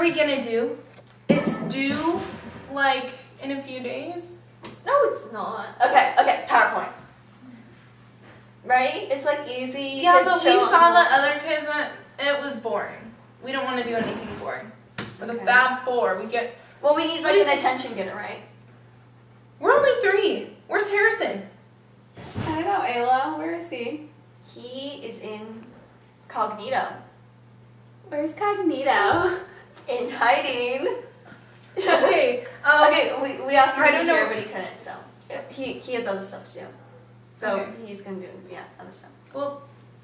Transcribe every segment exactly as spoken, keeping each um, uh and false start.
we gonna do? It's due like in a few days. No, it's not. Okay, okay, PowerPoint. Right? It's like easy. Yeah, to but we show saw on- the other kids and it was boring. We don't want to do anything boring. We're the Okay. Fab Four. We get. Well, we need What like is an it? attention getter, right? We're only three. Where's Harrison? I don't know, Ayla. Where is he? He is in Cognito. Where's Cognito? In hiding. Okay. Um, Okay, we, we asked him I to don't be here, know. but he couldn't, so. He, he has other stuff to do. So Okay. he's gonna do, yeah, other stuff. Well,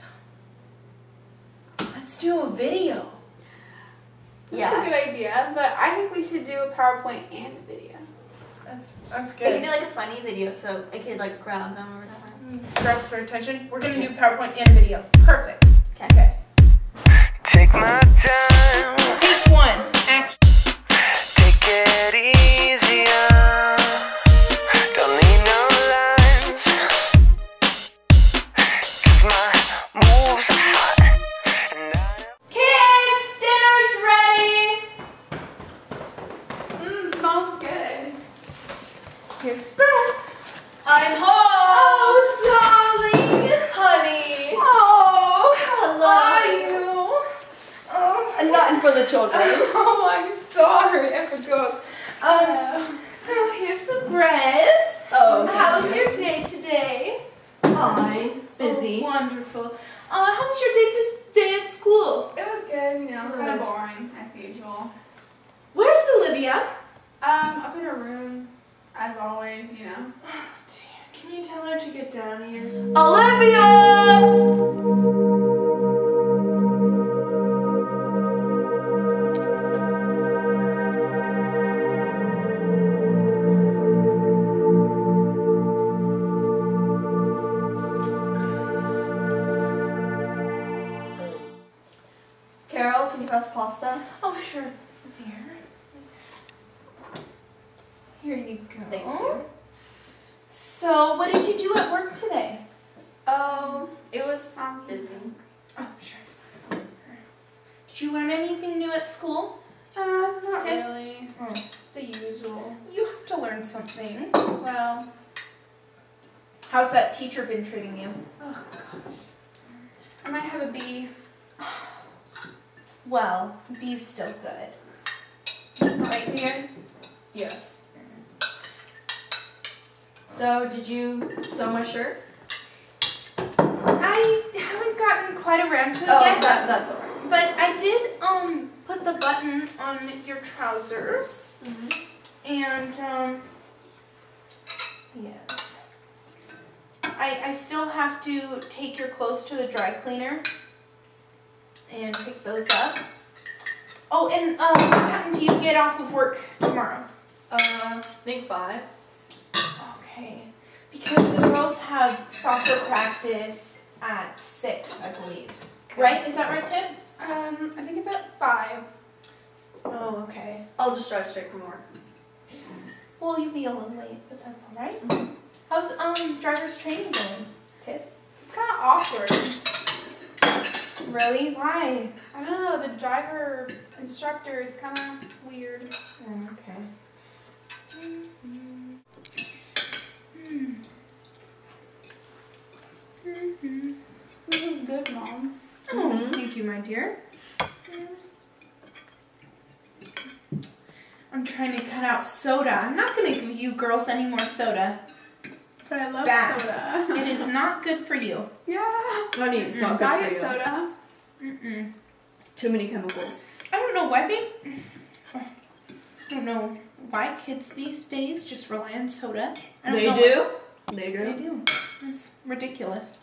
let's do a video. That's Yeah. a good idea, but I think we should do a PowerPoint and a video. That's that's It good. could be like a funny video, so I could like grab them or whatever. Grabs for attention. We're gonna do Yes. PowerPoint and video. Perfect. Okay. Okay. Take my time, Take one. Action. take it easier. Don't need no lines, 'cause my moves are hot. And I Kids, dinner's ready. Mmm, smells good. Here's Brooke. I'm home! Oh, darling. Honey! Oh, Hello. how are you? Oh, And not in front of the children. oh, I'm sorry. I forgot. Um, oh, here's the bread. Oh, How thank was you. your day today? Fine. Busy. Oh, wonderful. Uh, how was your day to day at school? It was good, you know, kind Good. of boring as usual. Where's Olivia? Um, up in her room, as always, you know. Oh, dear. Can you tell her to get down here? Olivia! Carol, can you pass the pasta? Oh, sure, dear. Here you go. Thank you. So, what did you do at work today? Um, it was Um, busy. Oh, sure. Did you learn anything new at school? Uh, not Tim? really. Oh. The usual. You have to learn something. Well, How's that teacher been treating you? oh gosh. I might have a B. Well, B's still good. Right, dear? Yes. So, did you sew my shirt? I haven't gotten quite around to it Oh, yet. that, that's alright. But I did um put the button on your trousers. And um yes. I I still have to take your clothes to the dry cleaner and pick those up. Oh, and um what time do you get off of work tomorrow? Uh, I think five. Okay. Because the girls have soccer practice at six, I believe. Right? Is that right, Tim? Um, I think it's at five. Oh, okay. I'll just drive straight from work. Well, you'll be a little late, but that's all right. How's um driver's training going, Tiff? It's kind of awkward. Really? Why? I don't know, the driver instructor is kind of weird. Oh, okay. This is good, Mom. Oh, thank you, my dear. I'm trying to cut out soda. I'm not going to give you girls any more soda. But I It's love bad. soda. It is not good for you. Yeah. Honey, it's not good Diet for you. soda. Mm-mm. Too many chemicals. I don't know why they... I don't know why kids these days just rely on soda. I don't They know do? They They do. do. It's ridiculous.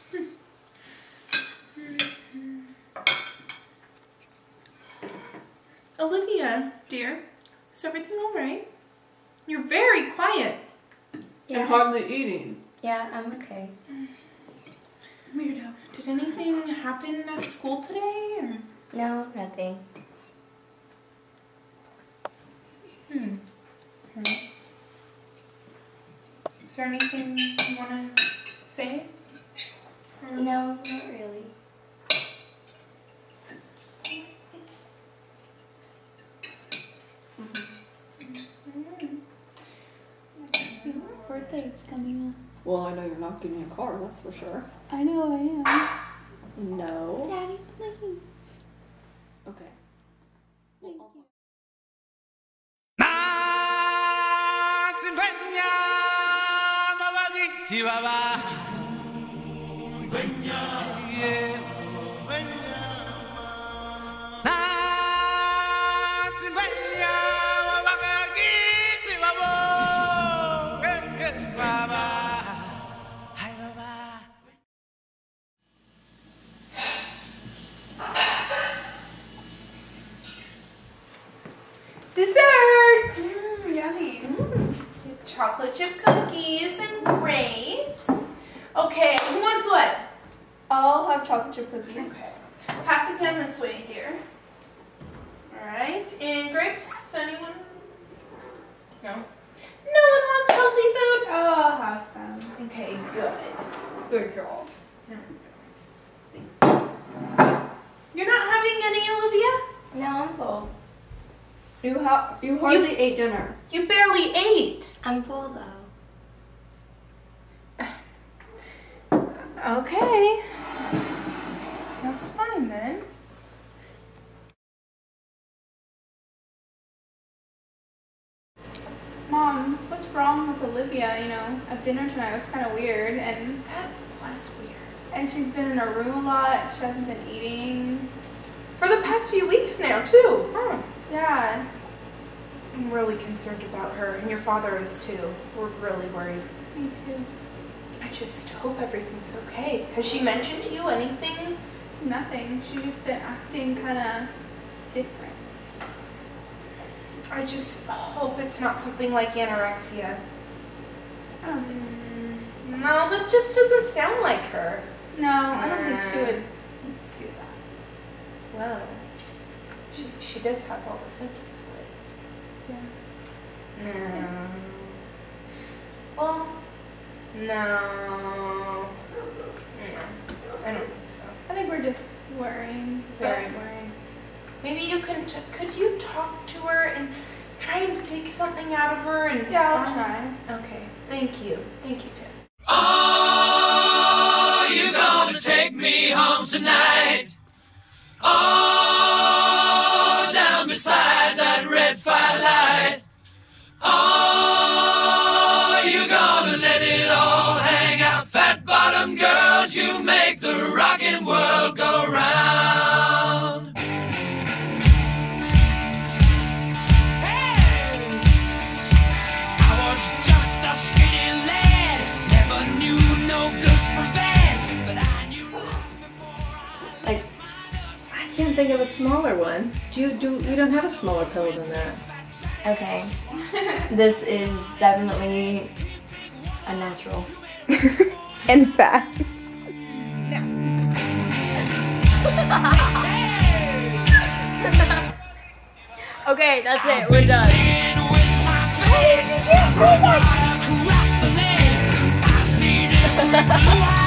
Olivia, dear, is everything all right? You're very quiet. And hardly eating. Yeah, I'm okay. Weirdo. Did anything happen at school today? Or? No, nothing. Hmm. Alright. Is there anything you want to say? Or- No, not really. birthday's coming Well, I know you're not getting a car, that's for sure. up. I know I am. No. Daddy, please. Okay. Thank you. Dessert! Mmm, yummy. Chocolate chip cookies and grapes. Okay, who wants what? I'll have chocolate chip cookies. Okay. Pass it down this way, dear. Alright. And grapes? Anyone? No? No one wants healthy food? Oh, I'll have some. Okay, good. Good job. You're not having any, Olivia? No, I'm full. You ha- you hardly ate dinner. You barely ate. I'm full though. Okay. That's fine then. Mom, what's wrong with Olivia? You know, at dinner tonight was kind of weird, and That was weird. and she's been in her room a lot. She hasn't been eating. For the past few weeks now, too. Huh. Yeah. I'm really concerned about her, and your father is too. We're really worried. Me too. I just hope everything's okay. Has she mentioned to you anything? Nothing. She's just been acting kind of different. I just hope it's not something like anorexia. I don't think so. No, that just doesn't sound like her. No, I don't think she would do that. Well, she, she does have all the symptoms. Yeah. No. Well, no. No, I don't think so. I think we're just worrying. Very but- worried. Maybe you can, t- could you talk to her and try and dig something out of her and... Yeah, I'll try. Okay, thank you. Thank you, Tim. Oh, you gonna take me home tonight? Oh, down beside that red firelight. Oh, you gonna let it all hang out? Fat bottom girls, you make the rockin' world go round. Hey, I was just a skinny lad, never knew no good from bad, but I knew long before I Like, I can't think of a smaller one. Do you do? We don't have a smaller pill than that. Okay. This is definitely a natural. In fact. Okay, that's it. We're done. singing with my band across the lane. I seen every blue